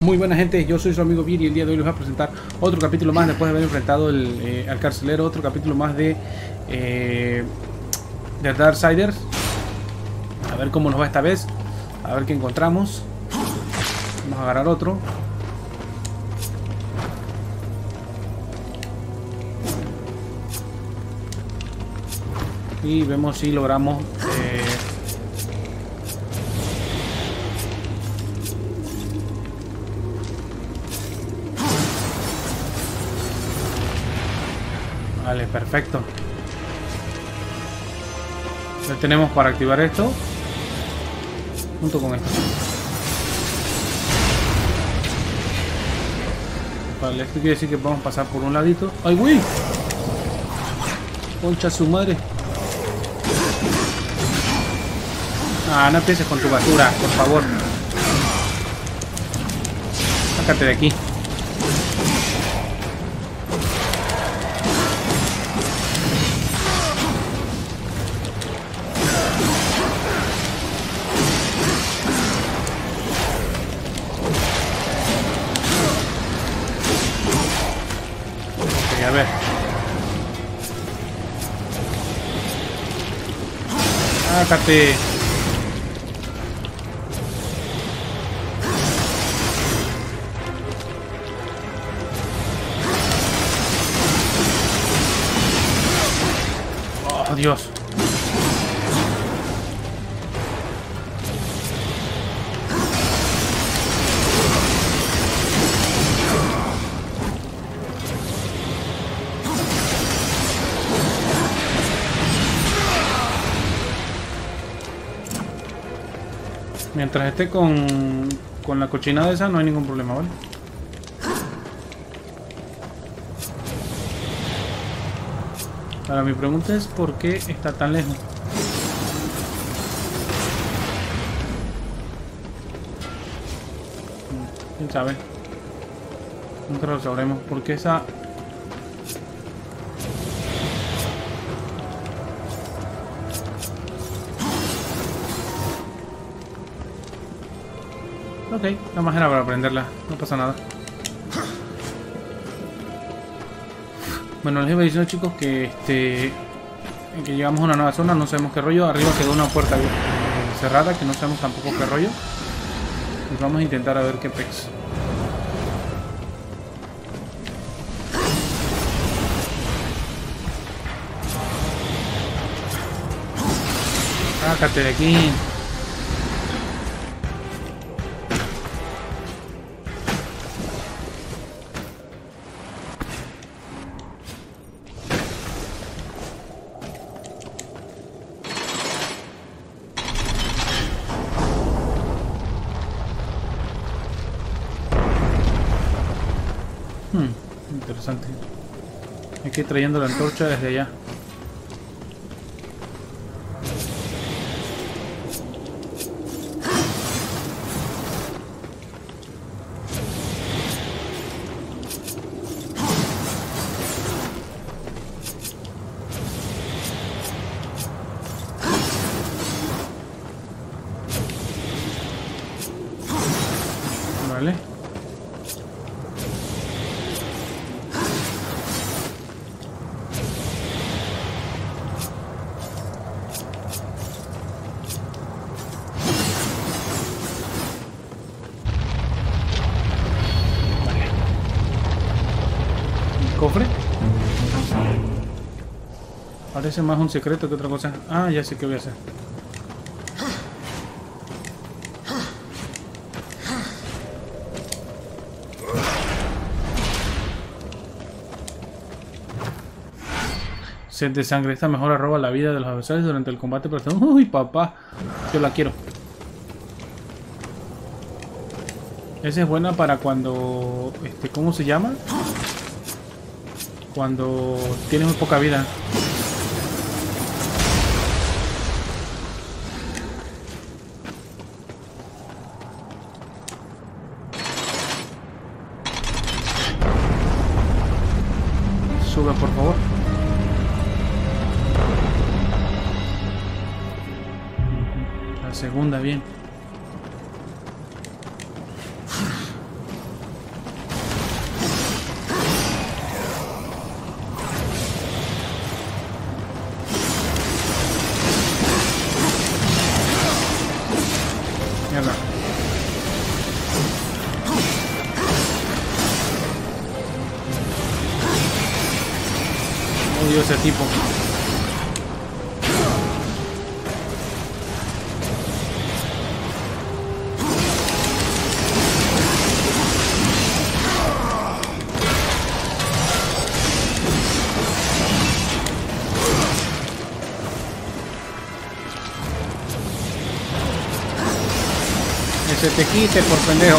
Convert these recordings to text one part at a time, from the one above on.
Muy buena gente, yo soy su amigo Vir y el día de hoy les voy a presentar otro capítulo más después de haber enfrentado al carcelero, otro capítulo más de Darksiders. A ver cómo nos va esta vez, a ver qué encontramos. Vamos a agarrar otro. Y vemos si logramos vale, perfecto. Ya tenemos para activar esto junto con esto. Vale, esto quiere decir que podemos pasar por un ladito. ¡Ay, güey! Concha su madre. Ah, no empieces con tu basura, por favor. Sácate de aquí. Ok, a ver. Sácate. Oh, Dios. Mientras esté con la cochinada esa no hay ningún problema, ¿vale? Ahora mi pregunta es ¿por qué está tan lejos? ¿Quién sabe? Nunca lo sabremos. ¿Por qué esa...? Ok, nada más era para aprenderla, no pasa nada. Bueno, les iba diciendo, chicos, que que llegamos a una nueva zona, no sabemos qué rollo. Arriba quedó una puerta cerrada, que no sabemos tampoco qué rollo. Y vamos a intentar a ver qué pex. Sácate de aquí. Interesante. Hay que ir trayendo la antorcha desde allá. Vale. Cofre. Parece más un secreto que otra cosa. Ah, ya sé qué voy a hacer. Sed de sangre. Esta mejora roba la vida de los adversarios durante el combate. Uy, papá. Yo la quiero. Esa es buena para cuando... ¿cómo se llama? Cuando tienes muy poca vida. Sube, por favor. La segunda, bien. jodido ese tipo. Que se te quite por pendejo.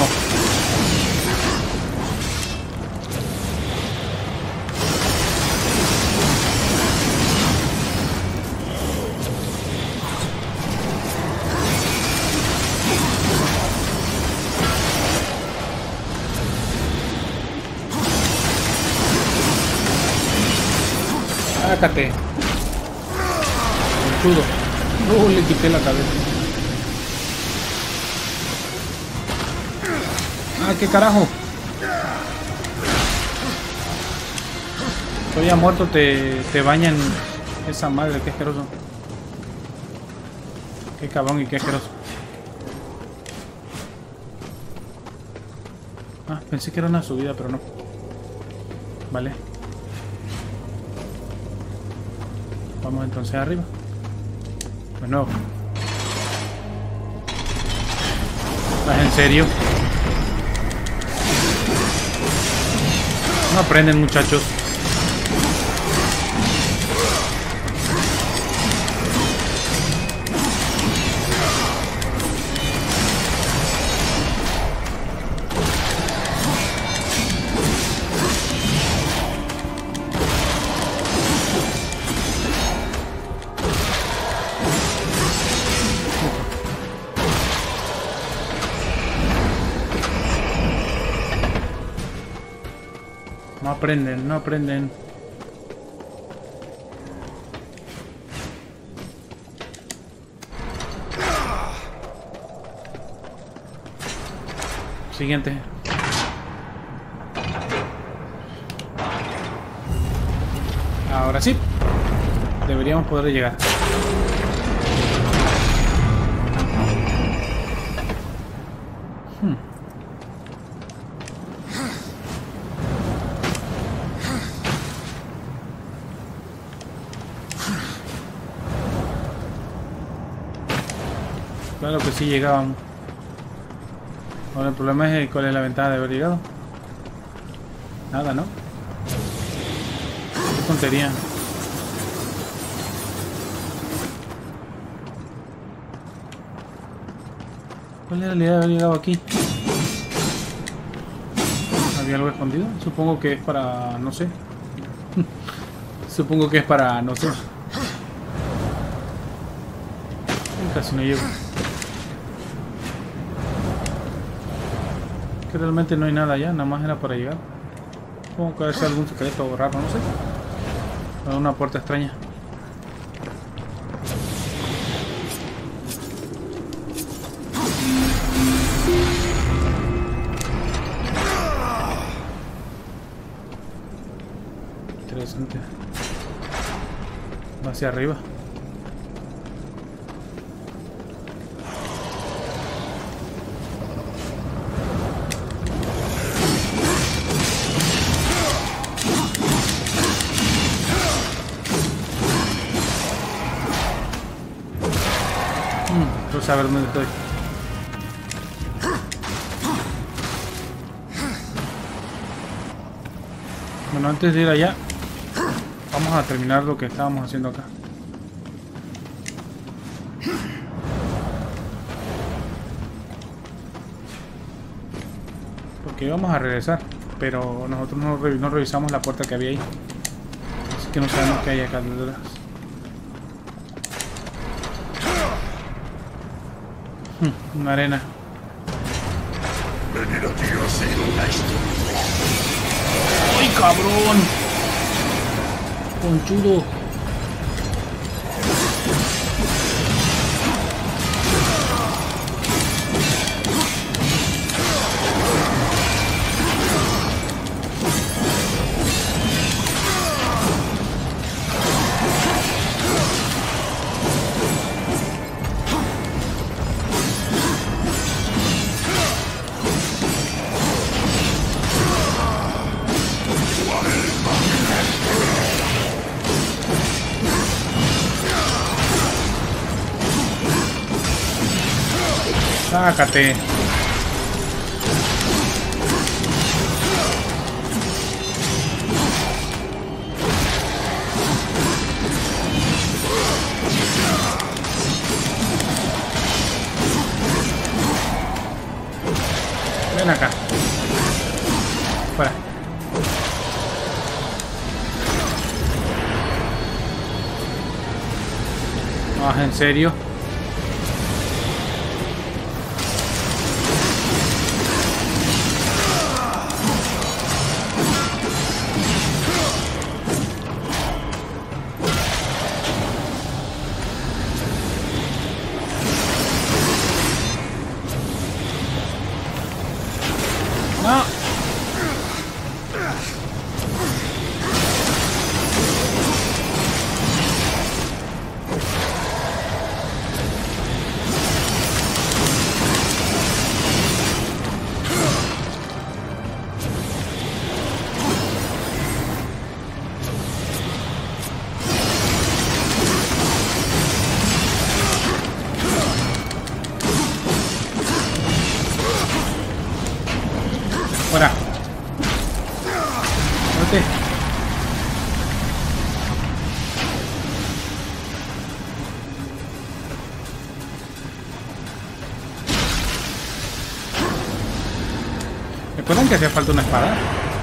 Sácate. Conchudo. Le quité la cabeza. Ah, qué carajo. Estoy ya muerto, te bañan esa madre, qué asqueroso. Qué cabrón y qué asqueroso. Ah, pensé que era una subida, pero no. Vale. Vamos entonces arriba. De nuevo. ¿Estás en serio? No aprenden, muchachos. No aprenden, no aprenden. Siguiente. Ahora sí. Deberíamos poder llegar. Claro que sí llegábamos. Ahora el problema es cuál es la ventaja de haber llegado. Nada, ¿no? Qué tontería. ¿Cuál era la idea de haber llegado aquí? ¿Había algo escondido? Supongo que es para... no sé. Supongo que es para... no sé. Casi no llego. Que realmente no hay nada allá, nada más era para llegar. Supongo que debe ser algún secreto raro, no sé. Una puerta extraña. Interesante. Va hacia arriba. Quiero saber dónde estoy. Bueno, antes de ir allá, vamos a terminar lo que estábamos haciendo acá. Porque íbamos a regresar, pero nosotros no revisamos la puerta que había ahí. Así que no sabemos qué hay acá detrás. Una arena. ¡Ay, cabrón! Conchudo. Sácate. Ven acá. Fuera. No, en serio. No. Fuera. Muerte. ¿Recuerdan que hacía falta una espada?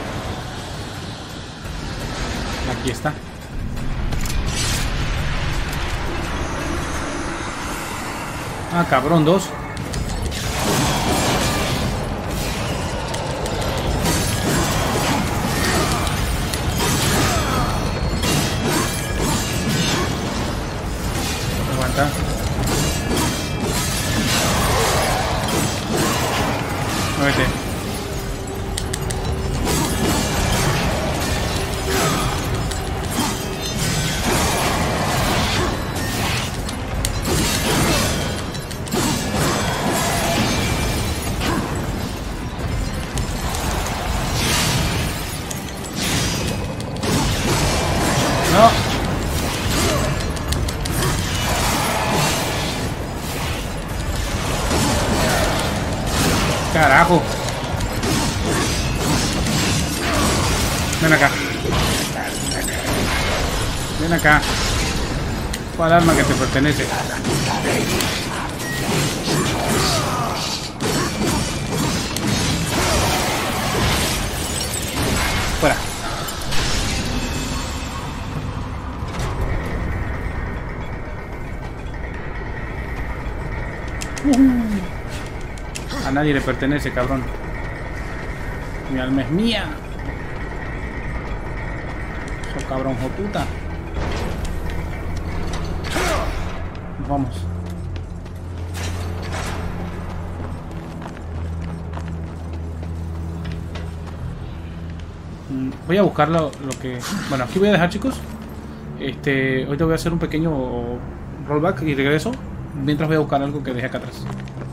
Aquí está. Ah, cabrón, dos. Aguanta. Muévete. No. Carajo. Ven acá. Ven acá. ¿Cuál arma que te pertenece? Fuera. A nadie le pertenece, cabrón. Mi alma es mía. Eso cabrón joputa. Nos vamos. Voy a buscar lo que... Bueno, aquí voy a dejar, chicos. Ahorita voy a hacer un pequeño rollback y regreso. Mientras voy a buscar algo que dejé acá atrás.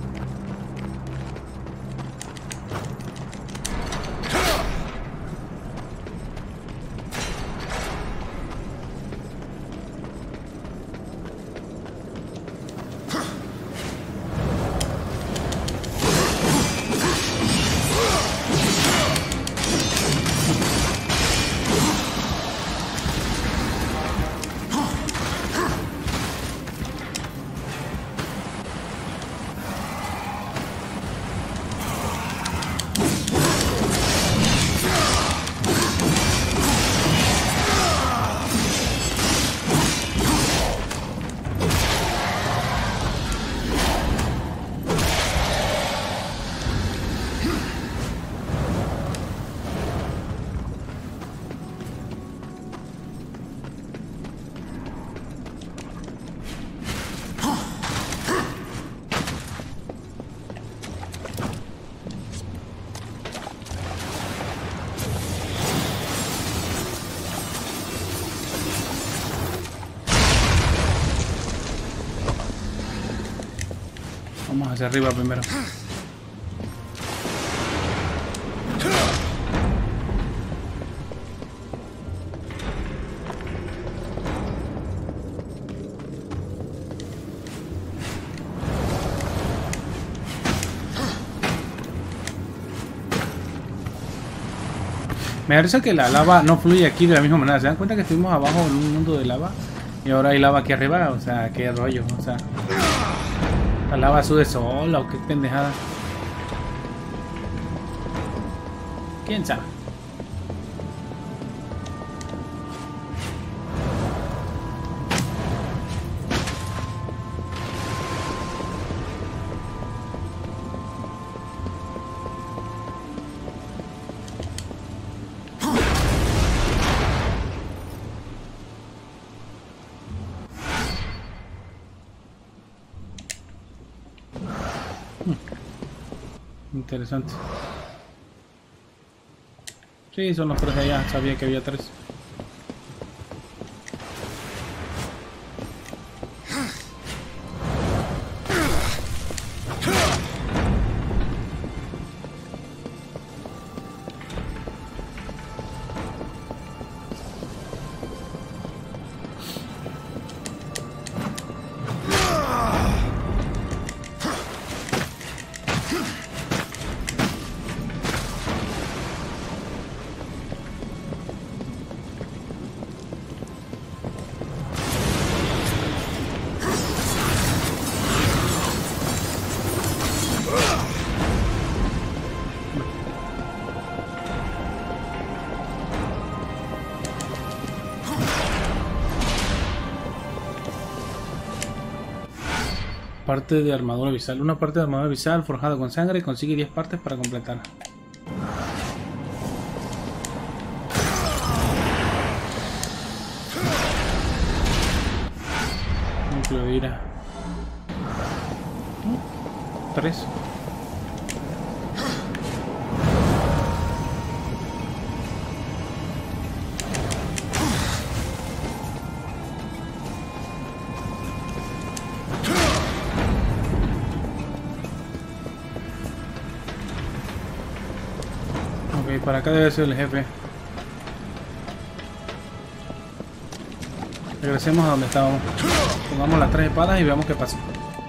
Vamos hacia arriba primero. Me parece que la lava no fluye aquí de la misma manera. ¿Se dan cuenta que estuvimos abajo en un mundo de lava? Y ahora hay lava aquí arriba. O sea, qué rollo. O sea, la lava sube sola o qué pendejada. ¿Quién sabe? Interesante. Sí, son los tres de allá. Sabía que había tres. Parte de armadura visual. Una parte de armadura visual forjada con sangre. Consigue 10 partes para completar. Núcleo de ira. 3. Ok, para acá debe ser el jefe. Regresemos a donde estábamos. Pongamos las 3 espadas y veamos qué pasa.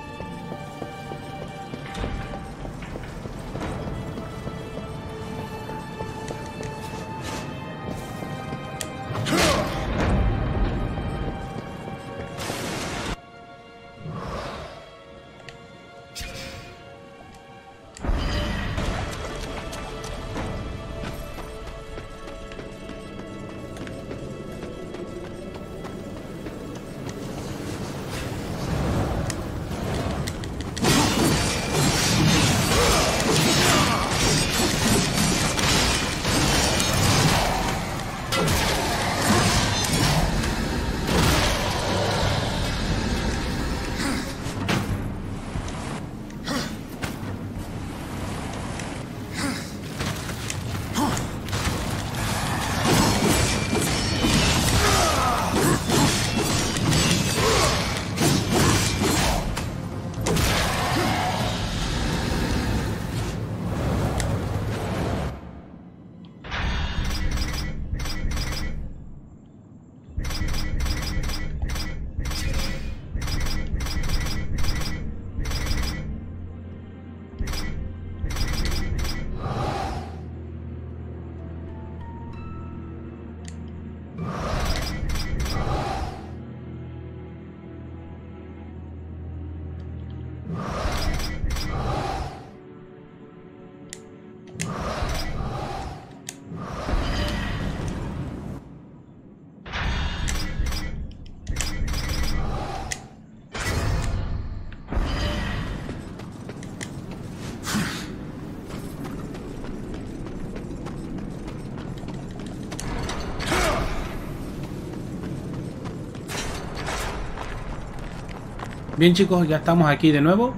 Bien chicos, ya estamos aquí de nuevo.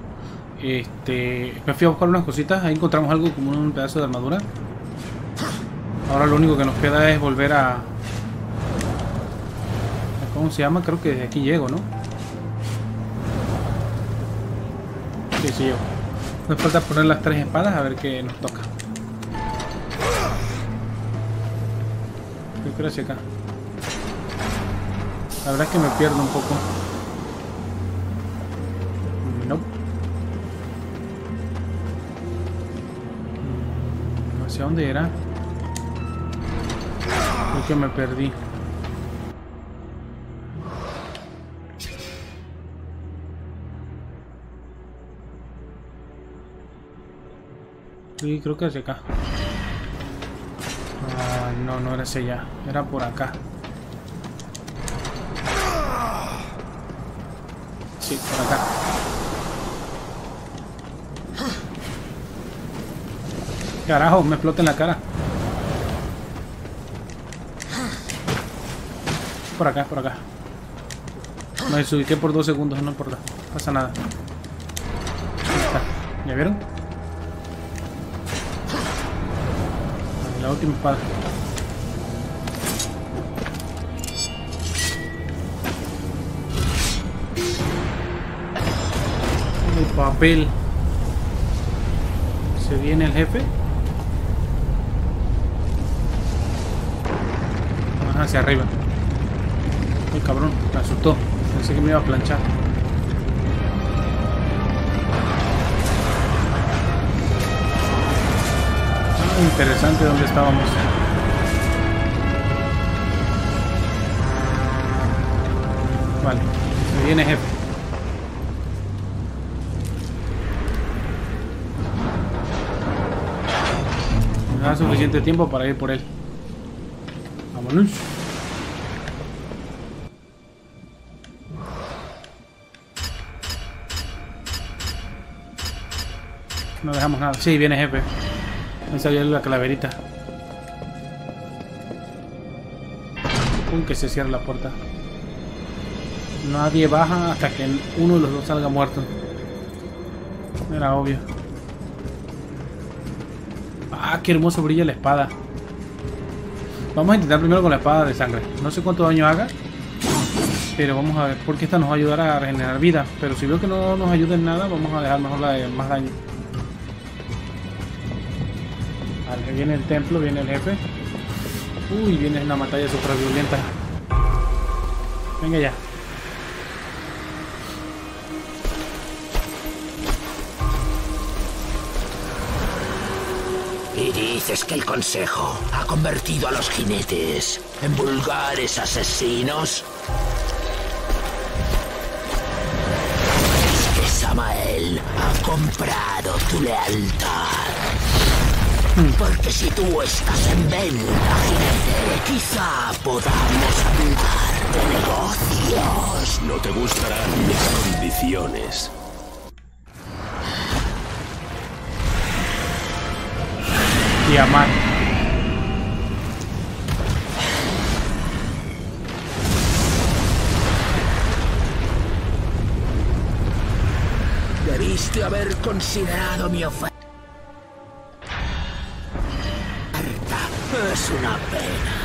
Me fui a buscar unas cositas. Ahí encontramos algo como un pedazo de armadura. Ahora lo único que nos queda es volver a... ¿Cómo se llama? Creo que desde aquí llego, ¿no? Sí, sí llego. Nos falta poner las 3 espadas a ver qué nos toca. Yo creo hacia acá. La verdad es que me pierdo un poco. No. ¿Hacia dónde era? Creo que me perdí. Sí, creo que hacia acá. Ah, no, no era hacia allá. Era por acá. Sí, por acá. Carajo, me explota en la cara. Por acá, por acá. Me desubiqué por 2 segundos, no importa. No pasa nada. Ahí está. ¿Ya vieron? La última espada. El papel. ¿Se viene el jefe? Ajá, hacia arriba. Ay, cabrón, me asustó. Pensé que me iba a planchar. Ah, interesante dónde estábamos. Vale, se viene jefe. Me da suficiente tiempo para ir por él. Vámonos. No dejamos nada. Sí, viene jefe. Me salió la calaverita. Que se cierra la puerta. Nadie baja hasta que uno de los dos salga muerto. Era obvio. Ah, qué hermoso brilla la espada. Vamos a intentar primero con la espada de sangre. No sé cuánto daño haga, pero vamos a ver, porque esta nos va a ayudar a regenerar vida. Pero si veo que no nos ayuda en nada, vamos a dejar mejor la de más daño. Vale, viene el templo, viene el jefe. Uy, viene una batalla súper violenta. Venga ya. Y dices que el Consejo ha convertido a los jinetes en vulgares asesinos. Es que Samael ha comprado tu lealtad. Porque si tú estás en venta, jinete, quizá podamos hablar de negocios. No te gustarán mis condiciones. Tiamat. Debiste haber considerado mi oferta. Es una pena.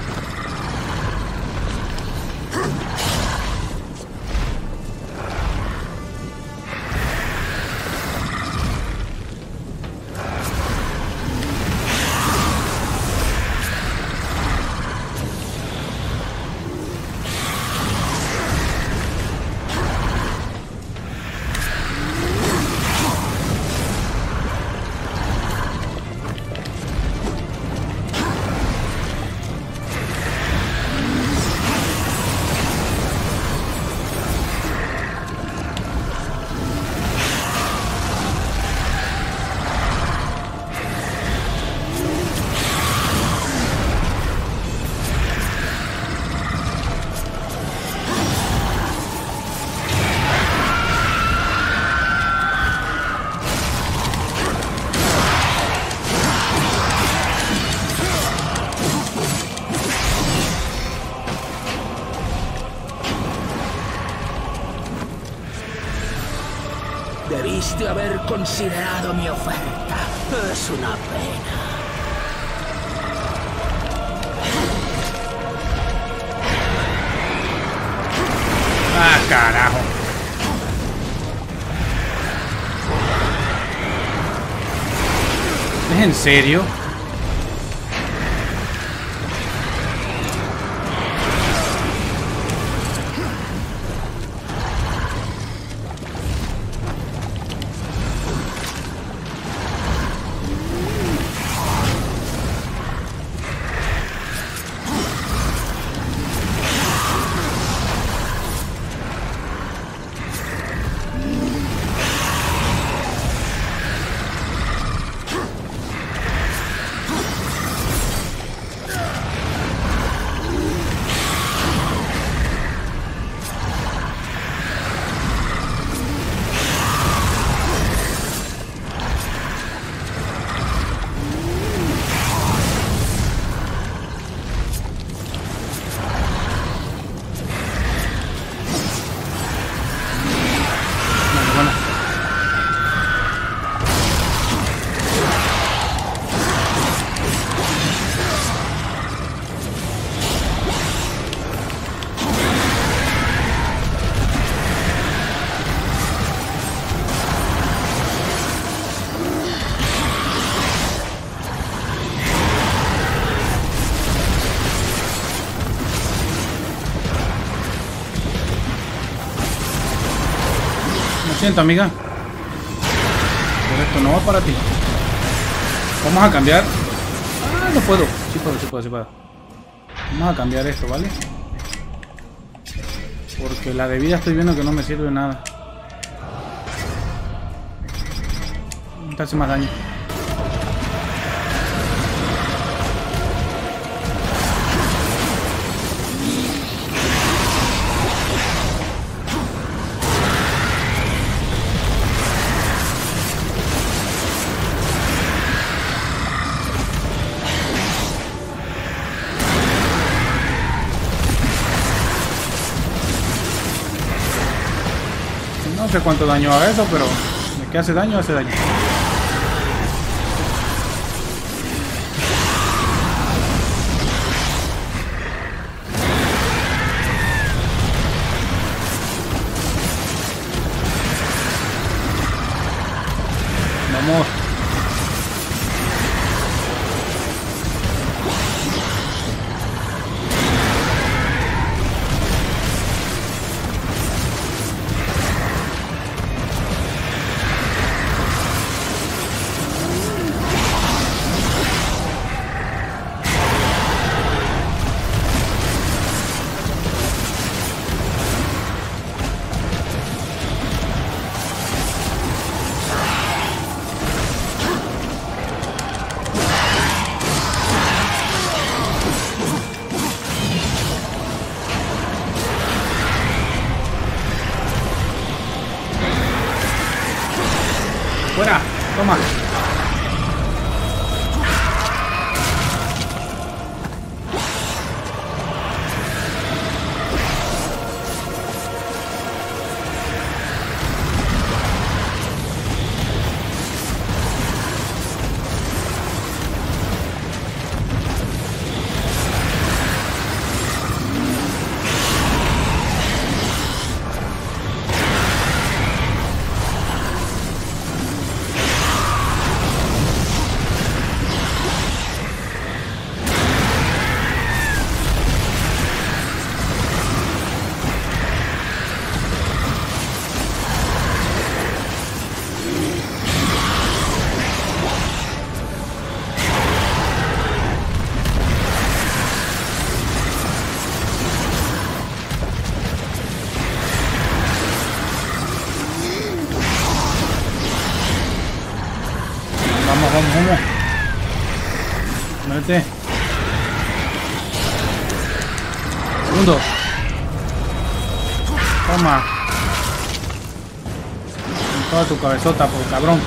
Debiste haber considerado mi oferta. Es una pena. Ah, carajo. ¿Es en serio? siento, amiga. Pero esto no va para ti. Vamos a cambiar. Ah, no puedo. Sí puedo. Vamos a cambiar esto, ¿vale? Porque la de vida estoy viendo que no me sirve nada. Te hace más daño. No sé cuánto daño haga eso, pero de que hace daño, hace daño. Vamos. Fuera, toma. Vamos. Muérete. Segundo. Toma. Con toda tu cabezota, por cabrón.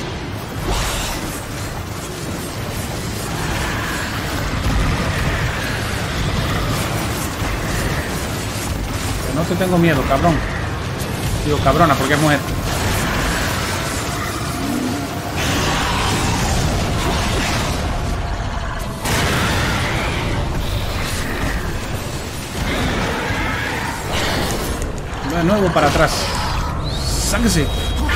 Que no te tengo miedo, cabrón. Digo cabrona porque es mujer. De nuevo para atrás. Sáquese.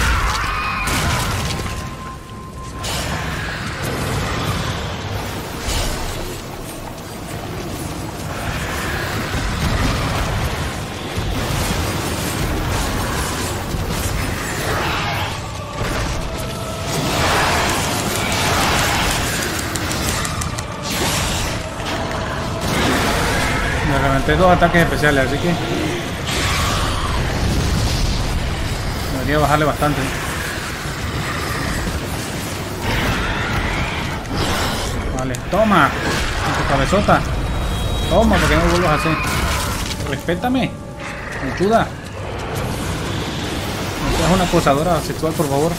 Me reventé 2 ataques especiales, así que debería bajarle bastante. Vale, toma. Con tu cabezota. Toma, porque no lo vuelvas a hacer. Respétame. Ayuda. No seas una acosadora sexual, por favor.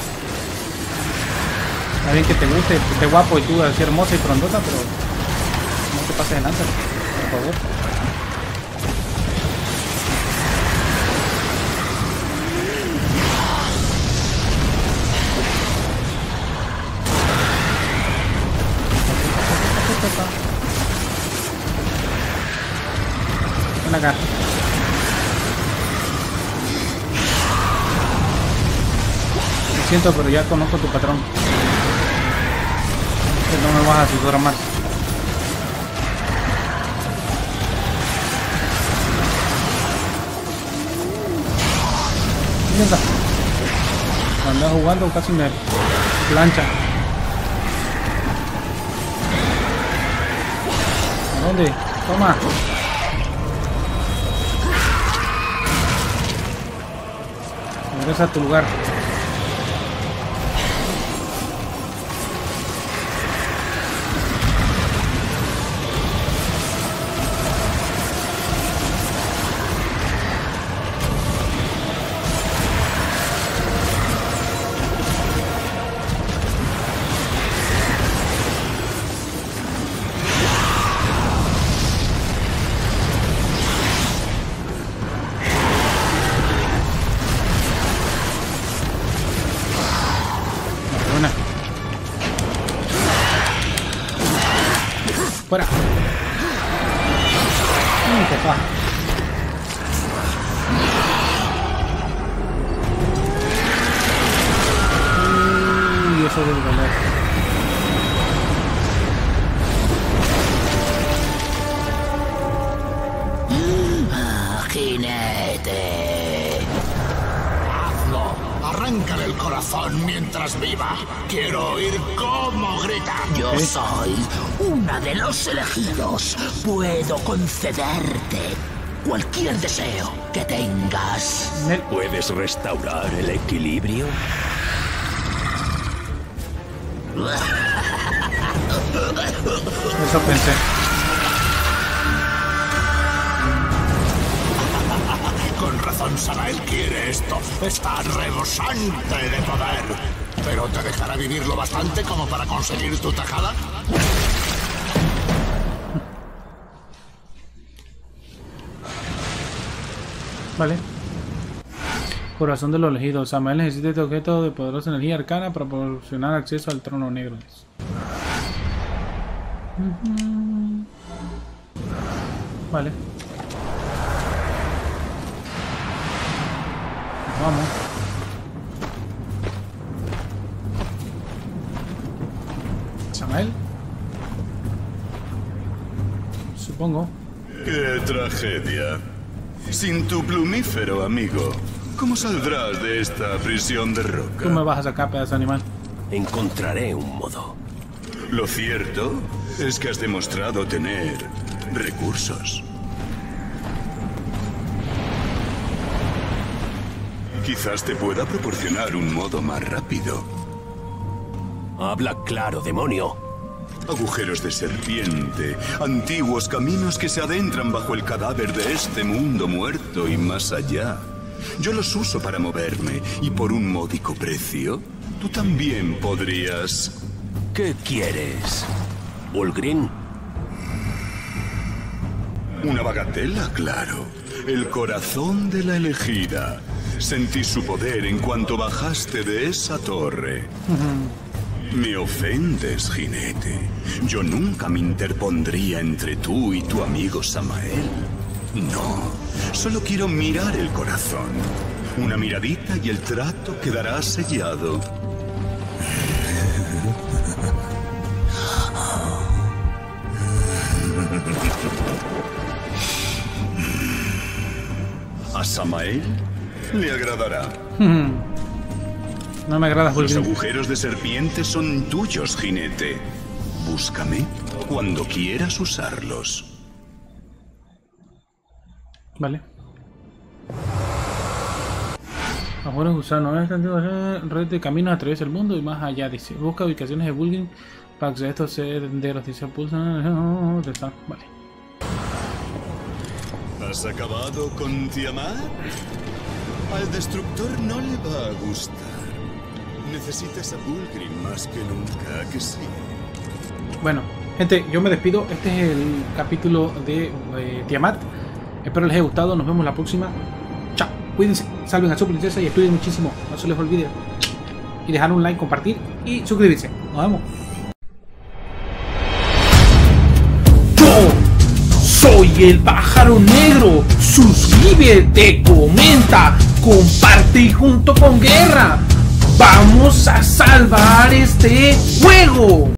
Está bien que te guste, que esté guapo y tú así hermosa y frondosa, pero no te pases de lanza, por favor. Ven acá. Lo siento, pero ya conozco tu patrón. No me vas a asustar más. Mierda. Cuando anda jugando casi me plancha. ¿A dónde? Toma. Regresa a tu lugar. Fuera. Papá. Eso del dolor. Jinete. Hazlo. Arráncale el corazón mientras viva. Quiero oír cómo grita. Yo soy una de los elegidos. Puedo concederte cualquier deseo que tengas. ¿Puedes restaurar el equilibrio? Eso pensé. Con razón Samael quiere esto. Está rebosante de poder. ¿Pero te dejará vivir lo bastante como para conseguir tu tajada? Vale. Corazón de los elegidos. Samael necesita este objeto de poderosa energía arcana para proporcionar acceso al trono negro. Vale. Vamos. Samael. Supongo. ¡Qué tragedia! Sin tu plumífero, amigo, ¿cómo saldrás de esta prisión de roca? Tú me vas a sacar, pedazo de animal. Encontraré un modo. Lo cierto es que has demostrado tener recursos. Quizás te pueda proporcionar un modo más rápido. Habla claro, demonio. Agujeros de serpiente, antiguos caminos que se adentran bajo el cadáver de este mundo muerto y más allá. Yo los uso para moverme y por un módico precio, tú también podrías... ¿Qué quieres? ¿Bulgrin? Una bagatela, claro. El corazón de la elegida. Sentí su poder en cuanto bajaste de esa torre. Me ofendes, jinete. Yo nunca me interpondría entre tú y tu amigo Samael. No, solo quiero mirar el corazón. Una miradita y el trato quedará sellado. A Samael le agradará. No me agradas, Los Bulgrin. agujeros de serpiente son tuyos, jinete. Búscame cuando quieras usarlos. Vale. Ahora usar red de caminos a través del mundo y más allá. Dice, busca ubicaciones de Bulgrin para acceder a estos senderos. Dice, pulsa. Vale. ¿Has acabado con Tiamat? Al destructor no le va a gustar. Necesitas a Bulgrin más que nunca, ¿que sí? Bueno, gente, yo me despido. Este es el capítulo de Tiamat. Espero les haya gustado. Nos vemos la próxima. Chao. Cuídense. Salven a su princesa y estudien muchísimo. No se les olvide. Y dejar un like, compartir y suscribirse. Nos vemos. Soy el pájaro negro. Suscríbete, comenta, comparte y junto con Guerra vamos a salvar este juego.